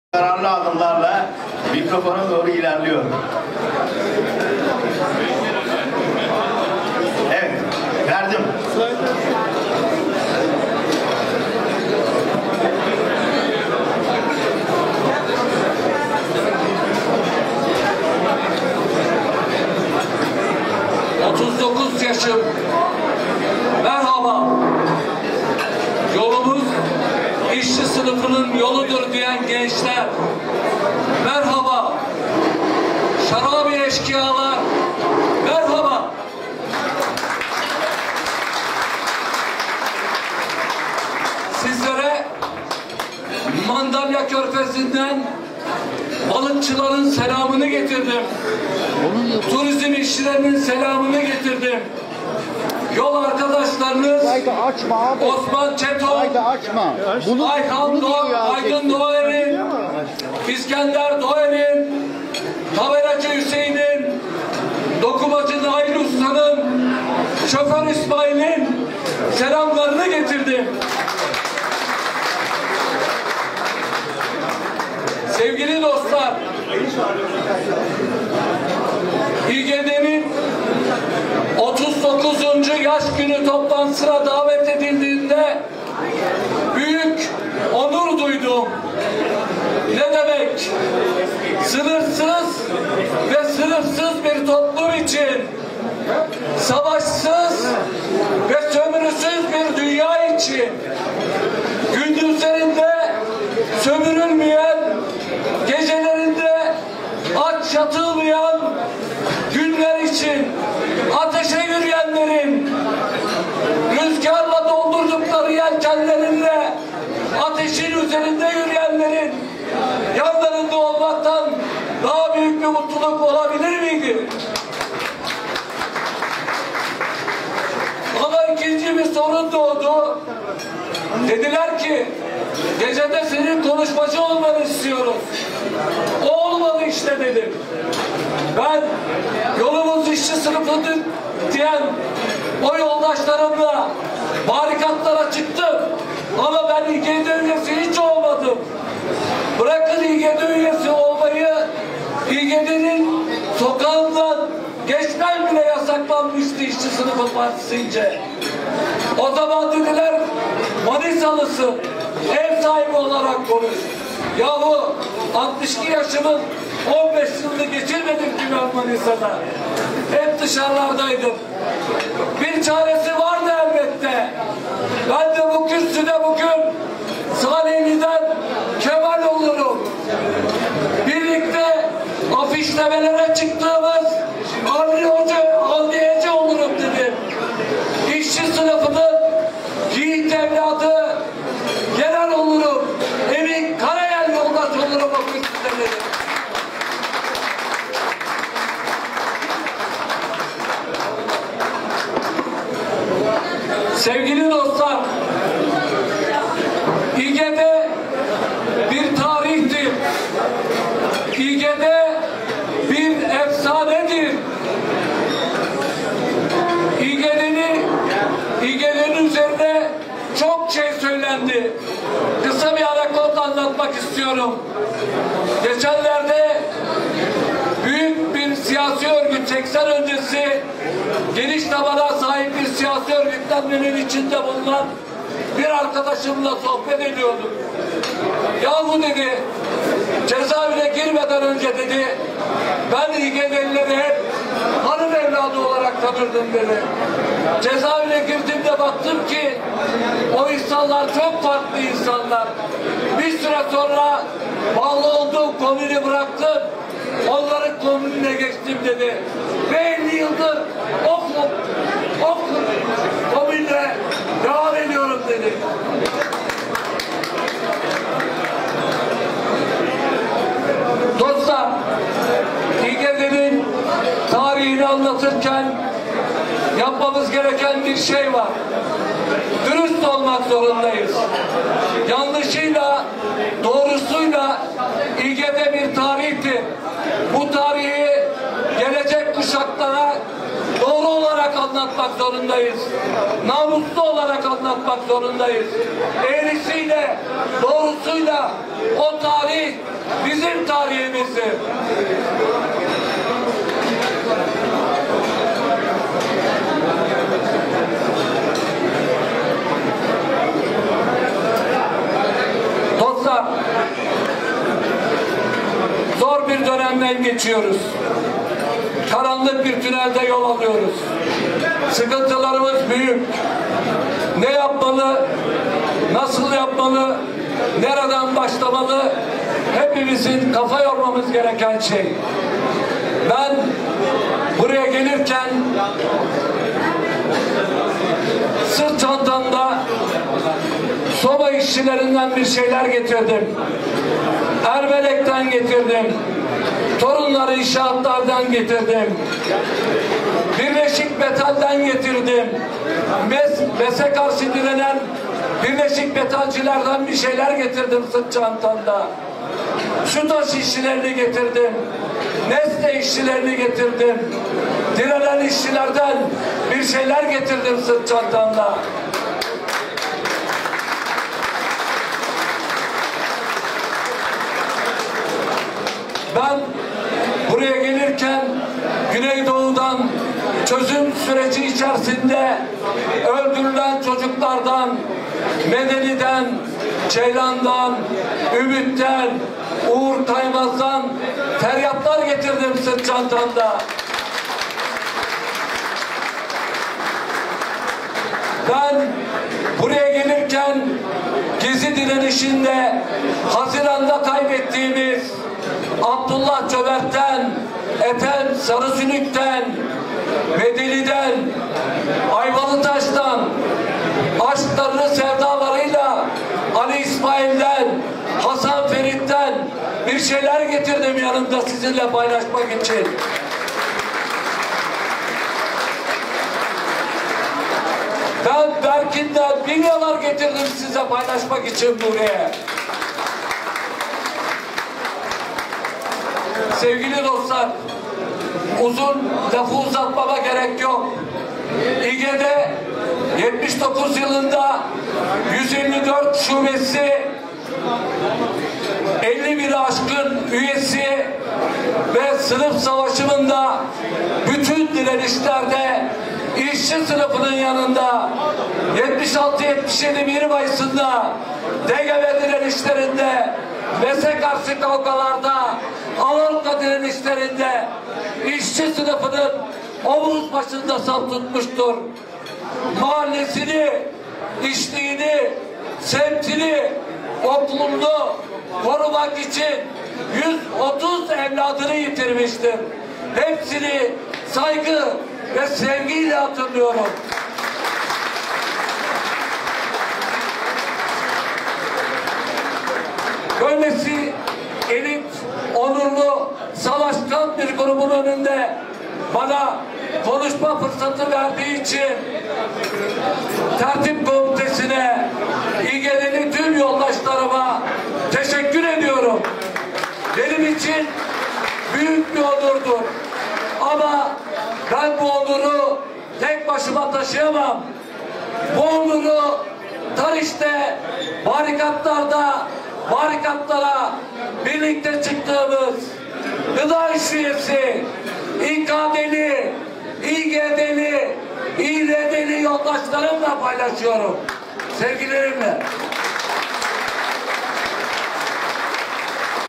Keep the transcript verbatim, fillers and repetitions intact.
Kararlı adımlarla mikrofona doğru ilerliyor. Evet, verdim. otuz dokuz yaşım. Merhaba. Yolumuz işçi sınıfının yoludur diyen gençler. Merhaba. Şarabi eşkıyalar. Merhaba. Sizlere Mandalya Körfezi'nden balıkçıların selamını getirdim. Turizm işçilerinin selamını getirdim. Yol arkadaşlarınız açma Osman Çeto, açma. Bunu, Ayhan bunu Doğ Aydın Doğer'in, İskender Doğer'in, Taveracı Hüseyin'in, Dokumacı Nail Usta'nın, Şoför İsmail'in selamlarını getirdim. Sevgili dostlar, İGEDE'nin otuz dokuzuncu yaş günü toplantısına davet edildiğinde büyük onur duydum. Ne demek? Sınırsız ve sınırsız bir toplum için, savaşsız ve sömürüsüz bir dünya için, gündüzlerinde sömürülmeyen, gecelerinde aç yatılmayan günler için ateşe yürüyenlerin, rüzgarla doldurdukları yelkenlerinle ateşin üzerinde yürüyenlerin yanlarında olmaktan daha büyük bir mutluluk olabilir miydi? Ama ikinci bir sorun doğdu. Dediler ki gecede senin konuşmacı olmanı istiyoruz. O olmadı işte dedim. Ben yolumuz işçi sınıfıdır diyen o yoldaşlarımla barikatlara çıktım. Ama ben İGEDE üyesi hiç olmadım. Bırakın İGEDE üyesi olmayı, İGEDE'nin sokağından geçmem bile yasaklanmıştı işçi sınıfı partisince. O zaman dediler Manisalısın, ev sahibi olarak konuş. Yahu altmış iki yaşımın on beş yılını geçirmedim ki ben Manisa'da. Hep dışarılardaydım. Bir çaresi vardı elbette. Ben de bu kürsüde bugün Salihli'den Kemal olurum. Birlikte afişlemelere çıktığımız Avni Hoca, Avniyeci olurum dedim. İşçi sınıfının yiğit evladı genel olurum. Emin Karayel yoldaş olurum o kürsüde dedim. Sevgili dostlar, İGEDE bir tarihtir. İGEDE bir efsanedir. İGEDE'nin İGEDE'nin üzerine çok şey söylendi. Kısa bir anekdot anlatmak istiyorum. Geçenlerde büyük bir siyasi örgüt, seksen öncesi geniş tabana sahip bir siyasi örgütlenmenin içinde bulunan bir arkadaşımla sohbet ediyordum. Yahu dedi, cezaevine girmeden önce dedi, ben İGEDE'lileri hep hanım evladı olarak tanırdım dedi. Cezaevine girdiğimde baktım ki o insanlar çok farklı insanlar. Bir süre sonra bağlı olduğum komünü bıraktım, onların komününe geçtim dedi. Ve elli yıldır o, o komünle devam ediyorum dedi. Dostlar, İGEDE'nin tarihini anlatırken yapmamız gereken bir şey var. Dürüst olmak zorundayız. Yanlışıyla, doğrusuyla İGEDE bir tarihtir. Bu tarihi gelecek kuşaklara doğru olarak anlatmak zorundayız. Namuslu olarak anlatmak zorundayız. Eğrisiyle, doğrusuyla o tarih bizim tarihimizdir. Dostlar, zor bir dönemden geçiyoruz. Karanlık bir tünelde yol alıyoruz. Sıkıntılarımız büyük. Ne yapmalı, nasıl yapmalı, nereden başlamalı, hepimizin kafa yormamız gereken şey. Ben buraya gelirken sırt çantamda soba işçilerinden bir şeyler getirdim. Ermelek'ten getirdim. Torunları inşaatlardan getirdim. Birleşik Metal'den getirdim. Mes Mese karşı direnen Birleşik Metalcilerden bir şeyler getirdim sırt çantamda. Sütaş işçilerini getirdim. Nesne işçilerini getirdim. Direnen işçilerden bir şeyler getirdim sırt çantamda. Ben buraya gelirken Güneydoğu'dan çözüm süreci içerisinde öldürülen çocuklardan, Medeni'den, Ceylan'dan, Ümit'ten, Uğur Kaymaz'dan feryatlar getirdim sırt çantamda. Ben buraya gelirken Gezi direnişinde Haziran'da kaybettiğimiz Abdullah Cömert'ten, Ethem Sarısülük'ten, Medeni'den, Ayvalıtaş'tan, aşklarını sevdalarıyla Ali İsmail'den, Hasan Ferit'ten bir şeyler getirdim yanımda sizinle paylaşmak için. Ben Berkin'den milyoner getirdim size paylaşmak için buraya. Sevgili dostlar, uzun lafı uzatmama gerek yok. İGE'de yetmiş dokuz yılında yüz elli dört şubesi, elli bini aşkın üyesi ve sınıf savaşımında bütün direnişlerde işçi sınıfının yanında yetmiş altı yetmiş yedi bir Mayıs'ında D G B direnişlerinde, Mese karşı kavgalarda, Avrupa'da direnişlerinde işçi sınıfının omuz başında saf tutmuştur. Mahallesini, işliğini, semtini, okulunu korumak için yüz otuz evladını yitirmiştir. Hepsini saygı ve sevgiyle hatırlıyorum. Böylesi elit, onurlu, savaşkan bir grubun önünde bana konuşma fırsatı verdiği için tertip komitesine, İGE'li tüm yoldaşlarıma teşekkür ediyorum. Benim için büyük bir onurdur. Ama ben bu onuru tek başıma taşıyamam. Bu onuru Tariş'te, barikatlarda, barikatlara birlikte çıktığımız Gıda İş Üyesi, İK'deli, İG'deli, İL'deli yoldaşlarımla paylaşıyorum. Sevgilerimle.